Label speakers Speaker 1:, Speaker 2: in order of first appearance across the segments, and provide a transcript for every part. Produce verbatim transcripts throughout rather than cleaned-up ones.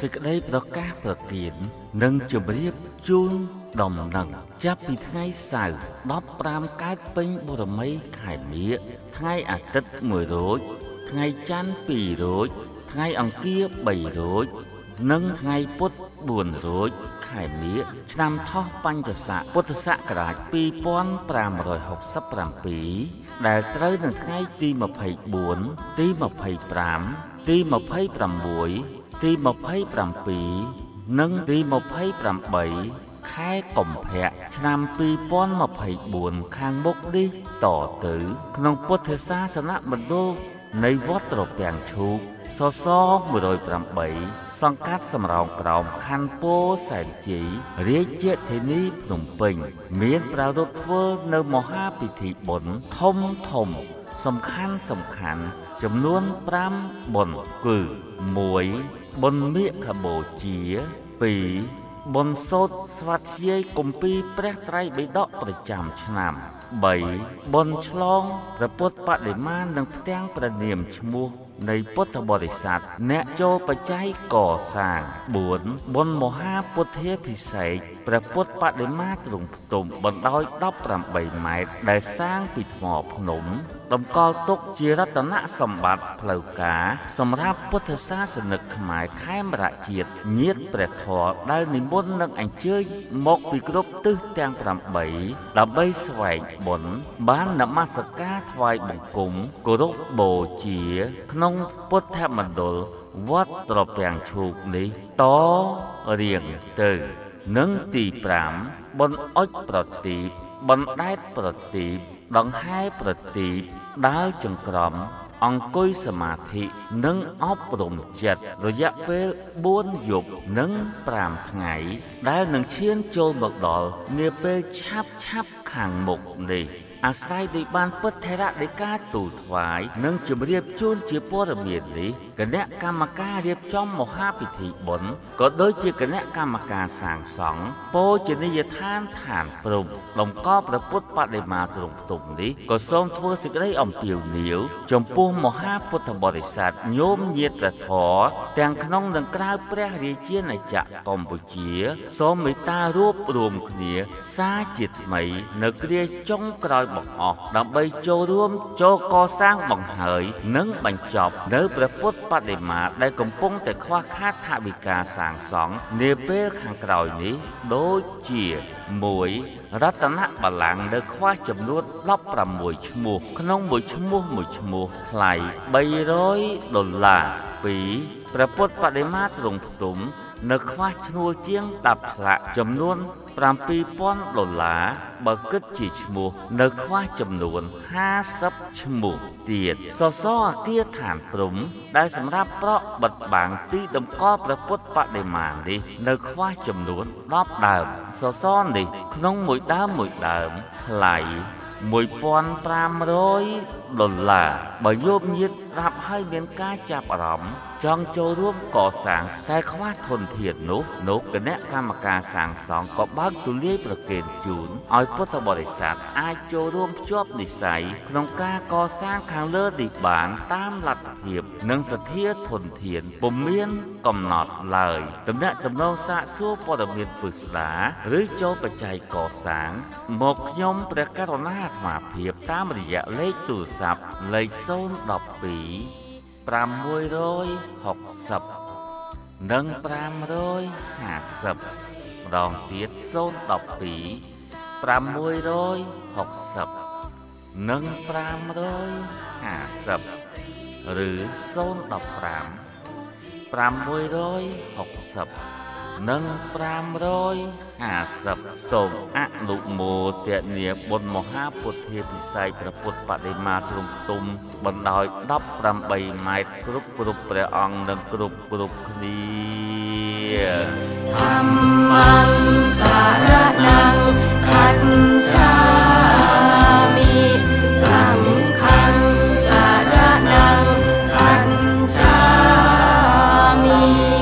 Speaker 1: សេចក្តីប្រកាសប្រទាននិងជម្រាបជូនដំណឹងចាប់ពីថ្ងៃសៅរ៍ដប់ប្រាំកើតពេញបូរមីខែមិញថ្ងៃអាទិត្យមួយរោចថ្ងៃច័ន្ទពីររោចថ្ងៃអង្គារបីរោចនិងថ្ងៃពុធបួនរោចខែមិញឆ្នាំថោះបញ្ញស័កពុទ្ធសករាជពីរពាន់ប្រាំរយហកសិបប្រាំពីរដែលត្រូវនឹងថ្ងៃទីម្ភៃបួនទីម្ភៃប្រាំទីម្ភៃប្រាំមួយទីម្ភៃប្រាំពីរនិងទីម្ភៃប្រាំបីខែកុម្ភៈឆ្នាំពីរពាន់ម្ភៃបួនខាងមុខនេះតទៅក្នុងពុទ្ធសាសនមណ្ឌលនៃវត្តត្រពាំងឈូកសសមួយរយប្រាំបីសង្កាត់សំរោងក្រោមខណ្ឌពោធិ៍សែនជ័យរាជធានីភ្នំពេញមានប្រារព្ធធ្វើនៅមហាពិធីបុណ្យធំធំសំខាន់សំខាន់ចំនួនប្រាំបុណ្យគឺមួយបុណ្យមាឃបូជាពីរបុណ្យសូត្រស្វាធ្យាយគម្ពីរព្រះត្រៃបិដកប្រចាំឆ្នាំបីបុណ្យឆ្លងព្រះពុទ្ធបដិមានិងផ្ទាំងព្រះនាមឈ្មោះនៃពុទ្ធបរិស័ទអ្នកចូលបច្ច័យកសាងបួនបុណ្យមហាពុទ្ធាភិសេកព្រះពុទ្ធបដិមាទ្រង់ផ្ទុំបណ្ដោយដប់ប្រាំបីម៉ែត្រដែលសាងពីថ្មភ្នំតម្កល់ទុកជារតនសម្បត្តិផ្លូវការសម្រាប់ពុទ្ធសាសនិកខ្មែរខេមរៈជាតិញាតិព្រះធម៌ដែលនិមន្តនឹងអញ្ជើញមកពីគ្រប់ទិសទាំងប្រាំបីដើម្បីស្វែងបុណ្យបាននមស្ការថ្វាយបង្គំគោរពបូជាក្នុងពុទ្ធមណ្ឌលវត្តត្រពាំងឈូកនេះតរៀងទៅនិងទីប្រាំបុណ្យអុជប្រទីបបណ្ដែតប្រទីបដង្ហែប្រទីបដើរចង្ក្រមអង្គុយសមាធិនិងអប់រំចិត្តរយៈពេលបួនយប់និងប្រាំថ្ងៃដែលនឹងឈានចូលមកដល់នាពេលឆាប់ឆាប់ខាងមុខនេះអាស្រ័យដោយបានពុទ្ធថេរដីកាទូលថ្វាយនិងជម្រាបជូនជាព័ត៌មាននេះគណៈកម្មការរៀបចំមហាពិធីបុណ្យក៏ដូចជាគណៈកម្មការសាងសង់ពោជនីយដ្ឋានឋានព្រំតម្កល់ព្រះពុទ្ធបដិមាទ្រង់ផ្ទុំនេះក៏សូមធ្វើសេចក្តីអំពាវនាវចំពោះមហាពុទ្ធបរិស័ទញោមញាតិព្រះធម៌ទាំងក្នុងនិងក្រៅព្រះរាជាណាចក្រកម្ពុជាសូមមេត្តារួបរួមគ្នាសារជាថ្មីនៅគ្រាចុងក្រោយបង្អស់ដើម្បីចូលរួមចូលកសាងបង្ហើយនិងបញ្ចប់នៅព្រះពុទ្ធបដិមាដែលកំពុងតែខ្វះខាតថវិកាសាងសង់នាពេលខាងក្រោយនេះដូចជាមួយរតនបល្ល័ង្កនៅខ្វះចំនួនដប់ប្រាំមួយឈ្មោះក្នុងមួយឈ្មោះមួយឈ្មោះថ្លៃបីរយដុល្លារពីរព្រះពុទ្ធបដិមាទ្រង់ផ្ទុំនៅខ្វះឈ្នួលជាងដប់ឆ្លាក់ចំនួនប្រាំពីរពាន់ដុល្លារបើគិតជាឈ្មោះនៅខ្វះចំនួនហាសិបឈ្មោះទៀតសសរអគារឋានព្រំដែលសម្រាប់ប្រក់បិទបាំងទីតម្កល់ព្រះពុទ្ធបដិមានេះនៅខ្វះចំនួនដប់ដើមសសរនេះក្នុងមួយដើមមួយដើមថ្លៃមួយពាន់ប្រាំរយដុល្លារបើយោមញាតិស្ដាប់ហើយមានការចាប់អារម្មណ៍ចង់ចូលរួមកសាងតែខ្វះធនធាននោះនោះគណៈកម្មការសាងសង់ក៏បើកទូលាយប្រគេនជូនឲ្យពុទ្ធបរិស័ទអាចចូលរួមភ្ជាប់និស្ស័យក្នុងការកសាងខាងលើនេះបានតាមលទ្ធភាពនិងសទ្ធាធនធានពុំមានកំណត់ឡើយតំណាក់តំណងសាកសួរព័ត៌មានពិស្ដាឬចូលបច្ច័យកសាងមកខ្ញុំព្រះករុណាអាត្មាភាពតាមរយៈលេខទូរស័ព្ទលេខศูนย์ một hai ប្រាំមួយរយហកសិបនិងប្រាំរយហាសិបម្ដងទៀតศูนย์ một hai ប្រាំមួយរយហកសិបនិងប្រាំរយហាសិបឬศูนย์ một năm ប្រាំមួយរយហកសិបនិងប្រាំរយហាសិបសូមអនុមោទនាបុណ្យមហាពុទ្ធាភិសេកព្រះពុទ្ធបដិមាទ្រង់ផ្ទុំបណ្ដោយដប់ប្រាំបីម៉ែត្រគ្រប់គ្រប់ព្រះអង្គនិងគ្រប់គ្រប់គ្នា
Speaker 2: ធម្មងសារណងខច្ឆាមិសង្ឃំសារណងខច្ឆាមិ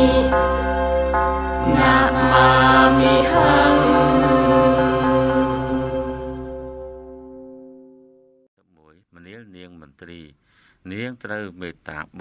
Speaker 2: ណាមាមិហੰ
Speaker 1: មួយមនាលនាងមន្ត្រីនាងត្រូវមេត្តាបុត្រ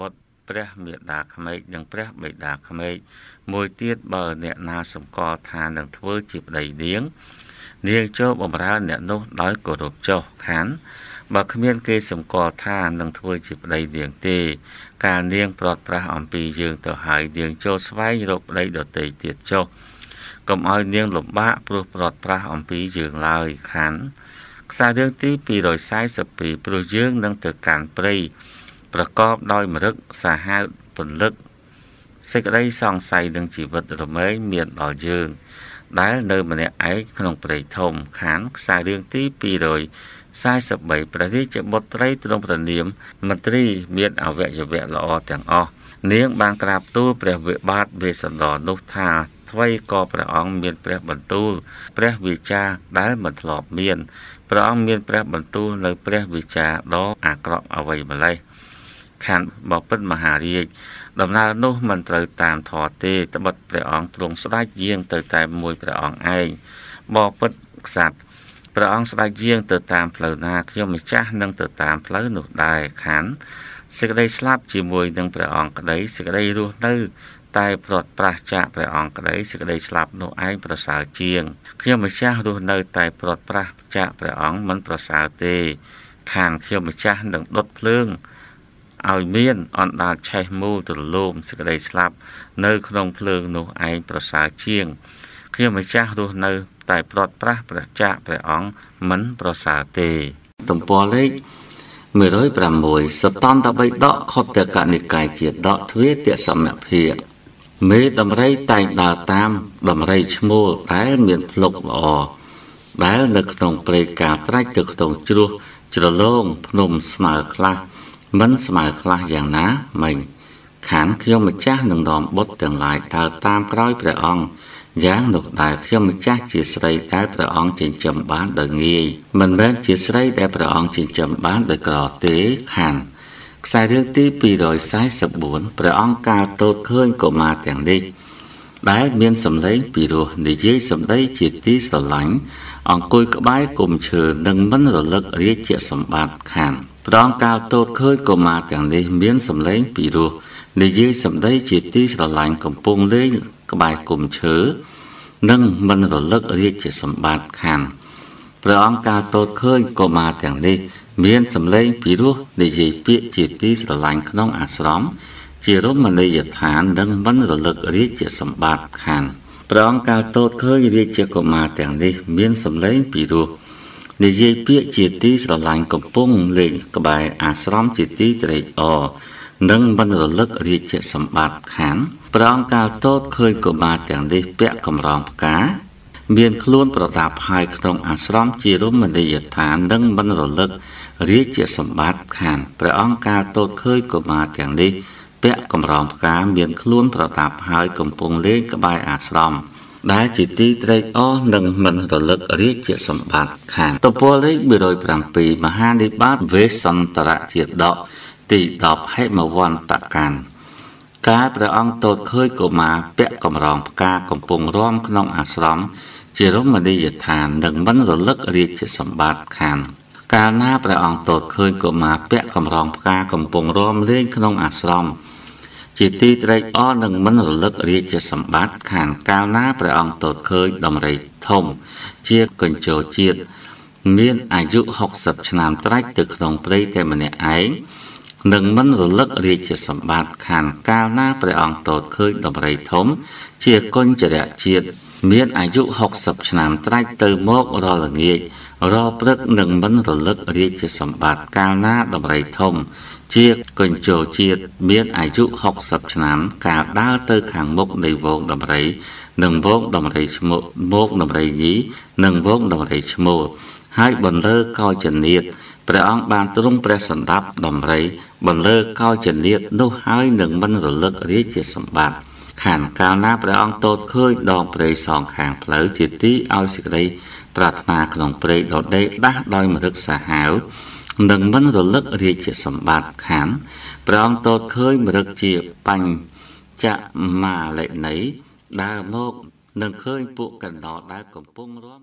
Speaker 1: ព្រះមេដាក្មេកនិងព្រះបិតាក្មេកមួយទៀតបើអ្នកណាសម្គាល់ថានឹងធ្វើជាប្តីនាងនាងចូលបម្រើអ្នកនោះដោយគោរពចុះខានបើគ្មានគេសម្គាល់ថានឹងធ្វើជាប្តីនាងទេការនាងប្រត់ប្រាស់អំពីយើងទៅហើយនាងចូលស្វែងរកប្តីដទៃទៀតចុះកុំឲ្យនាងលំបាកព្រោះប្រត់ប្រាស់អំពីយើងឡើយខានខ្សែរឿងទីពីរសสี่สิบពីរព្រោះយើងនឹងទៅកាន់ព្រៃប្រកបដោយមរឹកសាហាវពន្លឹកសេចក្តីសង្ស័យនឹងជីវិតរមែងមានដល់យើងដែលនៅម្នាក់ឯងក្នុងព្រៃធំខានខ្សែរឿងទីពីរសสี่สิบបីព្រះរាជបុត្រីទ្រង់ប្រនាមមន្ត្រីមានអវយវៈល្អទាំងអស់នាងបានក្រាបទូលព្រះវិបាទវេស្សន្តរនោះថាថ្វីក៏ព្រះអង្គមានព្រះបន្ទូលព្រះវិចារដែលមិនធ្លាប់មានព្រះអង្គមានព្រះបន្ទូលនៅព្រះវិចារដ៏អាក្រក់អ្វីម្លេះខានបពិតមហារាជដំណើរនោះមិនត្រូវតាមធម៌ទេត្បិតព្រះអង្គទ្រង់ស្ដេចយាងទៅតែមួយព្រះអង្គឯងបពិតក្សត្រព្រះអង្គស្ដេចយាងទៅតាមផ្លូវណាខ្ញុំម្ចាស់នឹងទៅតាមផ្លូវនោះដែរខានសេចក្តីស្លាប់ជាមួយនឹងព្រះអង្គក្តីសេចក្តីរស់នៅតែប្រត់ប្រាស់ចាកព្រះអង្គក្តីសេចក្តីស្លាប់នោះឯងប្រសើរជាងខ្ញុំម្ចាស់រស់នៅតែប្រត់ប្រាស់ចាកព្រះអង្គមិនប្រសើរទេខានខ្ញុំម្ចាស់នឹងដុតភ្លើងឲ្យមានអណ្ដាតឆេះមូលទលោមសេចក្តីស្លាប់នៅក្នុងភ្លើងនោះឯងប្រសើរជាងខ្ញុំម្ចាស់រស់នៅតែប្រត់ប្រាស់ព្រះចាកព្រះអង្គមិនប្រសើរទេទំព័រលេខមួយរយប្រាំមួយសតន្តបិដកខុទ្ទកនិកាយជាដកទ្វេទសមភាមេដំរីតែងដើរតាមដំរីឈ្មោលដែលមានភ្លុកល្អដែលនៅក្នុងព្រៃការត្រាច់ទៅក្នុងជ្រោះជ្រលងភ្នំស្មើខ្លះមិនស្មើខ្លះយ៉ាងណាមិញខានខ្ញុំម្ចាស់នឹងនាំបុត្រទាំងឡាយដើរតាមក្រោយព្រះអង្គយ៉ាងនោះដែលខ្ញុំម្ចាស់ជាស្រីដែលព្រះអង្គចិញ្ចឹមបានដោយងាយមិនមែនជាស្រីដែលព្រះអង្គចិញ្ចឹមបានដោយក្រទេខានខ្សែរឿងទីពីរសสี่สิบสี่ព្រះអង្គកាលទតឃើញកុមារទាំងនេះដែលមានសម្លេងពីរោះនិយាយសម្ដីជាទីស្រឡាញ់អង្គុយក្បែរគុំឈើនិងមិនរលឹករាជសម្បត្តិខានព្រះអង្គកាលទតឃើញកុមារទាំងនេះមានសម្លេងពីរោះនិយាយសម្ដីជាទីស្រឡាញ់កំពុងលេងក្បែរគុំឈើនិងមិនរលឹករាជសម្បត្តិខានព្រះអង្គកាលទតឃើញកុមារទាំងនេះមានសម្លេងពីរោះនិយាយពាក្យជាទីស្រឡាញ់ក្នុងអាស្រមជារមណីយដ្ឋាននិងមិនរលឹករាជសម្បត្តិខានព្រះអង្គកាលទតឃើញរាជកុមារទាំងនេះមានសម្លេងពីរោះនិយាយពាក្យជាទីស្រឡាញ់កំពុងលេងក្បែរអាស្រមជាទីត្រេកអរនិងមិនរលឹករាជសម្បត្តិខានព្រះអង្គកាលទតឃើញកុមារទាំងនេះពាក់កម្រងផ្កាមានខ្លួនប្រដាប់ហើយក្នុងអាស្រមជារមណីយដ្ឋាននិងមិនរលឹករាជសម្បត្តិខានព្រះអង្គកាលទតឃើញកុមារទាំងនេះពាក់កម្រងផ្កាមានខ្លួនប្រដាប់ហើយកំពុងលេងក្បែរអាស្រមដែលជាទីត្រេកអរនិងមិនរលឹករាជសម្បត្តិខានទំព័រលេខមួយរយប្រាំពីរមហានិបាតវេស្សន្តរជាដកទីដប់ហេមវន្តកានការព្រះអង្គទតឃើញកុមារពាក់កម្រងផ្កាកំពុងរាំក្នុងអាស្រមជារមណីយដ្ឋាននិងមិនរលឹករាជសម្បត្តិខានកាលណាព្រះអង្គទតឃើញកុមារពាក់កម្រងផ្កាកំពុងរាំលេងក្នុងអាស្រមជាទីត្រេកអរនិងមិនរលឹករាជសម្បត្តិខានកាលណាព្រះអង្គទតឃើញដំរីធំជាកញ្ជោជាតិមានអាយុហុកសិបឆ្នាំត្រាច់ទៅក្នុងព្រៃតែម្នាក់ឯងនឹងមិនរលឹករាជសម្បត្តិខានកាលណាព្រះអង្គទតឃើញដំរីធំជាកញ្ជរជាតិមានអាយុហុកសិបឆ្នាំត្រាច់ទៅមករល្ងាចរព្រឹកនឹងមិនរលឹករាជសម្បត្តិកាលណាដំរីធំជាកញ្ជោជាតិមានអាយុហុកសិបឆ្នាំកាលដើរទៅខាងមុខនៃវងដំរីនិងវងដំរីឈ្មោះវងដំរីញីនិងវងដំរីឈ្មោះហើយបន្លឺកោចនាតព្រះអង្គបានទ្រង់ព្រះសណ្ដាប់ដំរីបន្លឺកោចនាតនោះហើយនឹងមិនរលឹករាជសម្បត្តិខានកាលណាព្រះអង្គទតឃើញដងព្រៃសងខាងផ្លូវជាទីឲ្យសេចក្តីប្រាថ្នាក្នុងព្រៃដដេកដាស់ដោយមរឹកសាហាវនឹងមិនរលឹករាជសម្បត្តិខានព្រះអង្គទតឃើញមរឹកជាបញ្ចមាលេណីដើរមកនឹងឃើញពួកកណ្ដោដែលកំពុងរាំ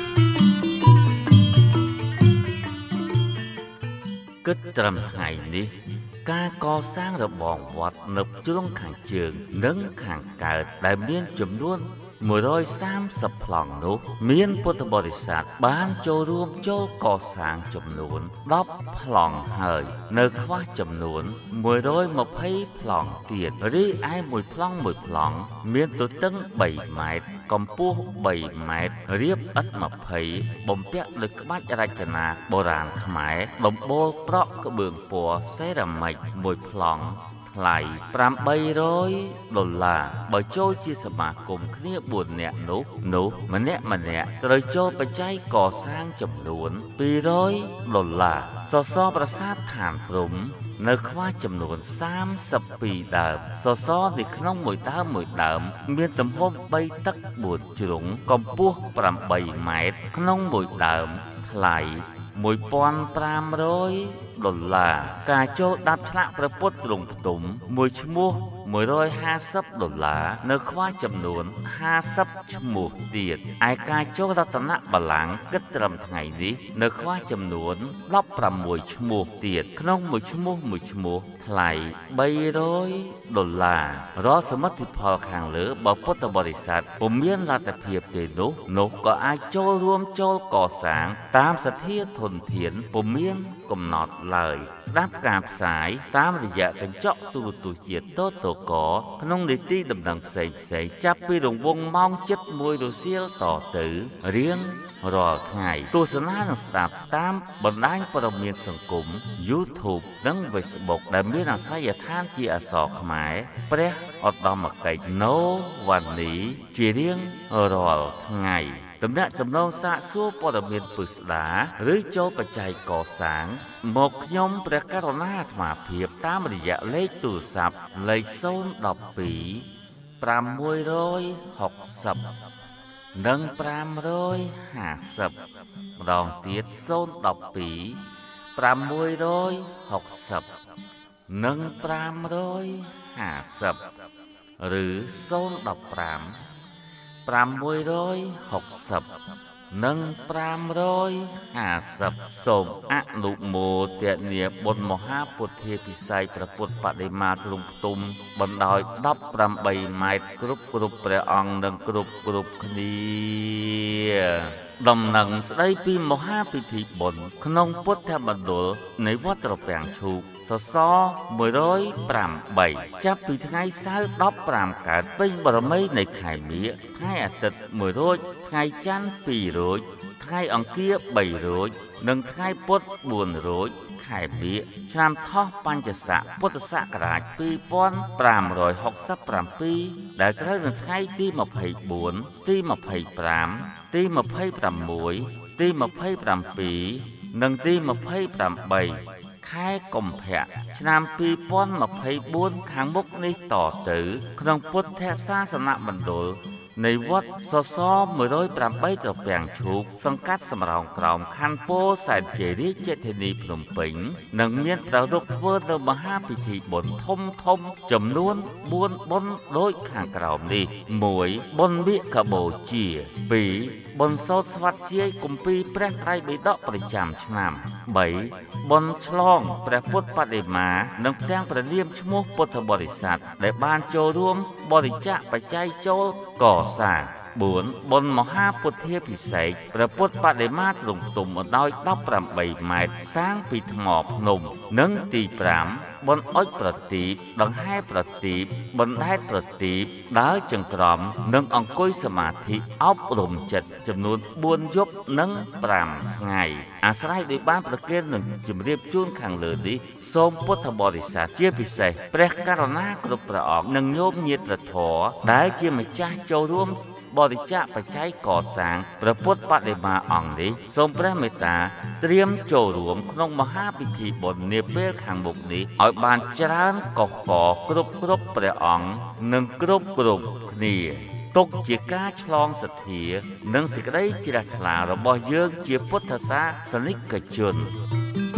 Speaker 1: គិតត្រឹមថ្ងៃនេះការកសាងរបងវត្តនៅជ្រុងខាងជើងនិងខាងកើតដែលមានចំនួនមួយរយសាមសិបប្លង់នោះមានពុទ្ធបរិស័ទបានចូលរួមចូលកសាងចំនួនដប់ប្លង់ហើយនៅខ្វះចំនួនមួយរយម្ភៃប្លង់ទៀតរីឯមួយប្លង់មួយប្លង់មានទទឹងបីម៉ែត្រកម្ពស់បីម៉ែត្ររាបឥដ្ឋម្ភៃបំពាក់ដោយក្បាច់រចនាបុរាណខ្មែរដំបូលប្រក់ក្បឿងពណ៌សេរ៉ាមិចមួយប្លង់ថ្លៃប្រាំបីរយដុល្លារបើចូលជាសមាគមគ្នាបួននាក់នោះនោះម្នាក់ម្នាក់ត្រូវចូលបច្ច័យកសាងចំនួនពីររយដុល្លារសសរប្រាសាទឋានព្រំនៅខ្វះចំនួនសាមសិបពីរដើមសសរនៅក្នុងមួយដើមមួយដើមមានទំហំបីតឹកបួនជ្រុងកម្ពស់ប្រាំបីម៉ែត្រក្នុងមួយដើមថ្លៃមួយពាន់ប្រាំរយដុល្លារការចូលដាប់ឆ្លាក់ព្រះពុទ្ធទ្រង់ផ្ទុំមួយឈ្មោះមួយរយហាសិបដុល្លារនៅខ្វះចំនួនហាសិបឈ្មោះទៀតឯការចូលរតនបល្ល័ង្កគិតត្រឹមថ្ងៃនេះនៅខ្វះចំនួនដប់ប្រាំមួយឈ្មោះទៀតក្នុងមួយឈ្មោះមួយឈ្មោះថ្លៃបីរយដុល្លាររាល់សមិទ្ធផលខាងលើបើពុទ្ធបរិស័ទពុំមានលទ្ធភាពទេនោះនោះក៏អាចចូលរួមចូលកសាងតាមសទ្ធាធនធានពុំមានកំណត់ឡើយស្ដាប់ការផ្សាយតាមរយៈកញ្ចក់ទូរទស្សន៍ជាតិតតកក្នុងនីតិដំណឹងផ្សេងផ្សេងចាប់ពីរង្វង់ម៉ោងជិតមួយរសៀលតទៅរៀងរាល់ថ្ងៃទស្សនានិងស្ដាប់តាមបណ្ដាញព័ត៌មានសង្គម YouTube និង Facebook ដែលមានអាសយដ្ឋានជាអក្សរខ្មែរព្រះឧត្តមកិច្ចណូវ៉ានីជារៀងរាល់ថ្ងៃតំណាក់តំណងសាកសួរព័ត៌មានពិស្ដាឬចូលបច្ច័យកសាងមកខ្ញុំព្រះករុណាអាត្មាភាពតាមរយៈលេខទូរស័ព្ទលេខศูนย์ một hai ប្រាំមួយរយហុកសិបនិងប្រាំរយហាសិបម្ដងទៀតศูนย์ một hai ប្រាំមួយរយហុកសិបនិងប្រាំរយហាសិបឬศูนย์ một nămប្រាំមួយរយហុកសិបនិងប្រាំរយហាសិបសូមអនុមោទនាបុណ្យមហាពុទ្ធាពិស័យព្រះពុទ្ធបដិមាទ្រង់ផ្ទុំបណ្ដោយដប់ប្រាំបីម៉ែត្រគ្រប់គ្រប់ព្រះអង្គនិងគ្រប់គ្រប់គ្នាដំណឹងស្ដីពីមហាពិធីបុណ្យក្នុងពុទ្ធមណ្ឌលនៃវត្តត្រពាំងឈូកសសមួយរយប្រាំបីចាប់ពីថ្ងៃសៅរ៍ដប់ប្រាំកើតពេញបរមីនៃខែមិញថ្ងៃអាទិត្យមួយរោចថ្ងៃច័ន្ទពីររោចថ្ងៃអង្គារបីរោចនិងថ្ងៃពុធបួនរោចខែមិញឆ្នាំថោះបញ្ញស័កពុទ្ធសករាជពីរពាន់ប្រាំរយហុកសិបប្រាំពីរដែលត្រូវនៅថ្ងៃទីម្ភៃបួនទីម្ភៃប្រាំទីម្ភៃប្រាំមួយទីម្ភៃប្រាំពីរនិងទីម្ភៃប្រាំបីខែកុម្ភៈឆ្នាំពីរពាន់ម្ភៃបួនខាងមុខនេះតទៅក្នុងពុទ្ធសាសនមណ្ឌលនៃវត្តសសមួយរយប្រាំបីត្រពាំងឈូកសង្កាត់សំរោងក្រោមខណ្ឌពោធិ៍សែនជ័យរាជធានីភ្នំពេញនិងមានប្រារព្ធធ្វើនៅមហាពិធីបុណ្យធំធំចំនួនបួនបុណ្យដូចខាងក្រោមនេះមួយបុណ្យវិកបូជាពីរបុណ្យសូត្រស្វាធ្យាយគម្ពីរព្រះត្រៃបិដកប្រចាំឆ្នាំបីបុណ្យឆ្លងព្រះពុទ្ធបដិមានិងផ្ទាំងព្រះនាមឈ្មោះពុទ្ធបរិស័ទដែលបានចូលរួមបរិច្ចាគបច្ច័យចូលកសាងបួនបុណ្យមហាពុទ្ធាពិសេសព្រះពុទ្ធបដិមាទ្រង់ផ្ទុំបណ្ដោយដប់ប្រាំបីម៉ែត្រសាងពីថ្មភ្នំនិងទីប្រាំបុណ្យអុជប្រទីបដង្ហែប្រទីបបណ្ដែតប្រទីបដើរចង្ក្រមនិងអង្គុយសមាធិអប់រំចិត្តចំនួនបួនយប់និងប្រាំថ្ងៃអាស្រ័យដោយបានប្រកេននឹងជម្រាបជូនខាងលើនេះសូមពុទ្ធបរិស័ទជាពិសេសព្រះករុណាគ្រប់ព្រះអង្គនិងញោមញាតិធម៌ដែលជាម្ចាស់ចូលរួមបរិច្ចាគបច្ច័យកសាងព្រះពុទ្ធបដិមាអង្គនេះសូមព្រះមេត្តាត្រៀមចូលរួមក្នុងមហាពិធីបុណ្យនាពេលខាងមុខនេះឲ្យបានច្រើនកុសកគ្រប់គ្រប់ព្រះអង្គនិងគ្រប់គ្រប់គ្នាទុកជាការឆ្លងសទ្ធានិងសេចក្តីជ្រះថ្លារបស់យើងជាពុទ្ធសាសនិកជន